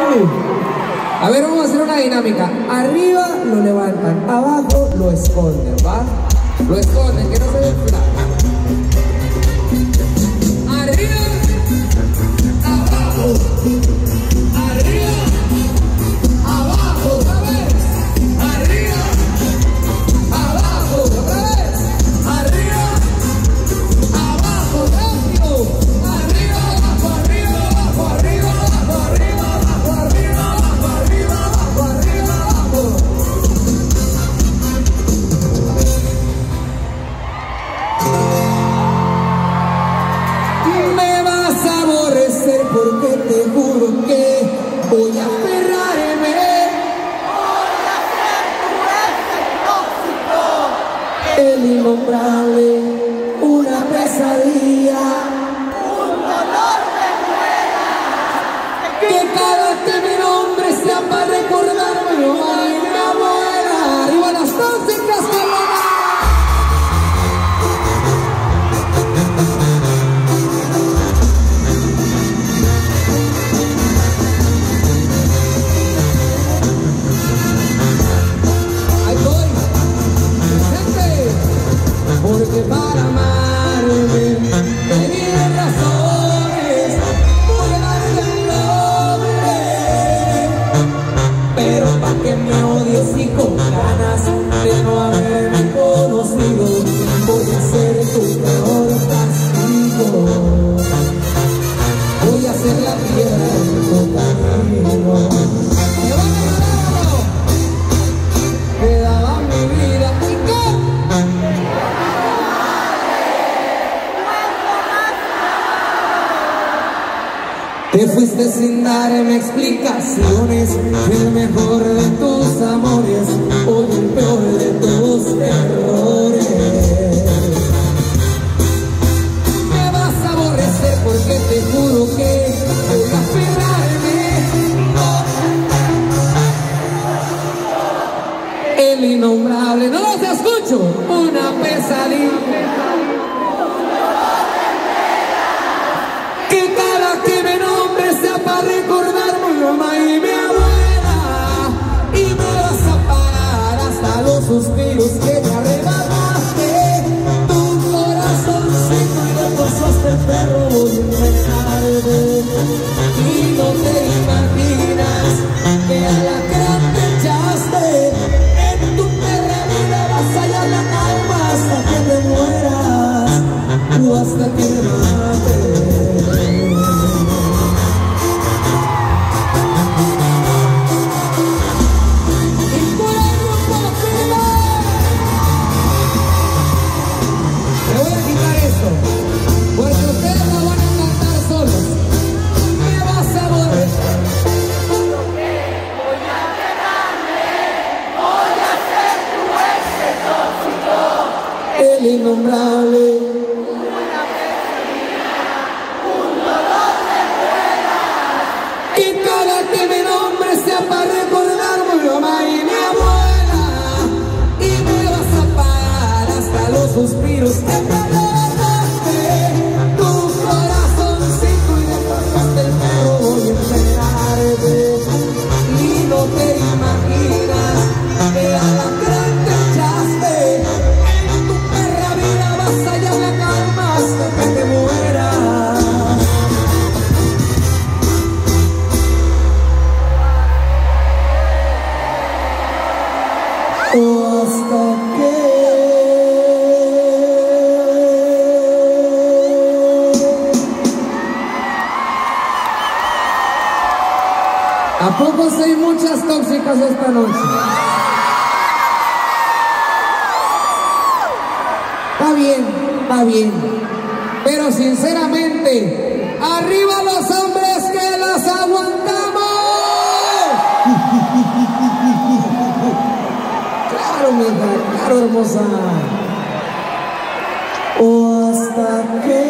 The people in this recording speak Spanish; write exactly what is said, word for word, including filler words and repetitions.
A ver, vamos a hacer una dinámica. Arriba lo levantan, abajo lo esconden, ¿va? Lo esconden, que no se ve flaco. Arriba, abajo, arriba, abajo, otra vez. Arriba, abajo, otra vez. Arriba, abajo, rápido. Arriba, abajo, arriba, abajo, arriba, abajo, arriba, abajo, arriba, abajo, arriba, abajo, arriba, abajo. Me vas a aborrecer porque te juro que voy a aferrarme. Voy a ser tu ex tóxico. El innombrable, una pesadilla. Un dolor de muela. Que cada que mi nombre sea para recordarme, ay, mi abuela. Arriba las tóxicas, colona. Ahí voy, gente, porque para amarme tenía razones, voy a darte el nombre, pero pa' que me odies y con ganas de no haberme conocido, voy a ser tu peor castigo, voy a ser la piedra en tu camino. Me daba mi vida y qué. Te fuiste sin darme explicaciones, el mejor de tus amores, o el peor de tus errores. Me vas a aborrecer porque te juro que voy a aferrarme. El innombrable, no los escucho, una pesadilla. Que cada que me nombre sea para recordarme mi mamá y mi abuela. Y me vas a parar hasta los suspiros que te arrebataste. Tu corazoncito y después hasta el perro voy a empezarte. Y no te imaginas que a la gran te echaste. En tu perra vida vas a hallar la calma hasta que te mueras o hasta que me mates. Porque ustedes no van a cantar solos. Me vas a aborrecer. Voy a quedarme. Voy a ser tu ex tóxico. El innombrable. Una pesadilla. Un dolor de muela. Y cada que mi nombre sea para recordarme mi mamá y mi abuela. Y me vas a parar hasta los suspiros que te arrebataste. Tu corazoncito y después hasta el perro voy a empezarte. Y no te imaginas que a la gran te echaste. En tu perra vida vas a hallar la calma hasta que te mueras. O hasta que ¿a poco hay muchas tóxicas esta noche? Está bien, está bien. Pero sinceramente, arriba los hombres que las aguantamos. Claro, mi hija, claro, hermosa. O hasta que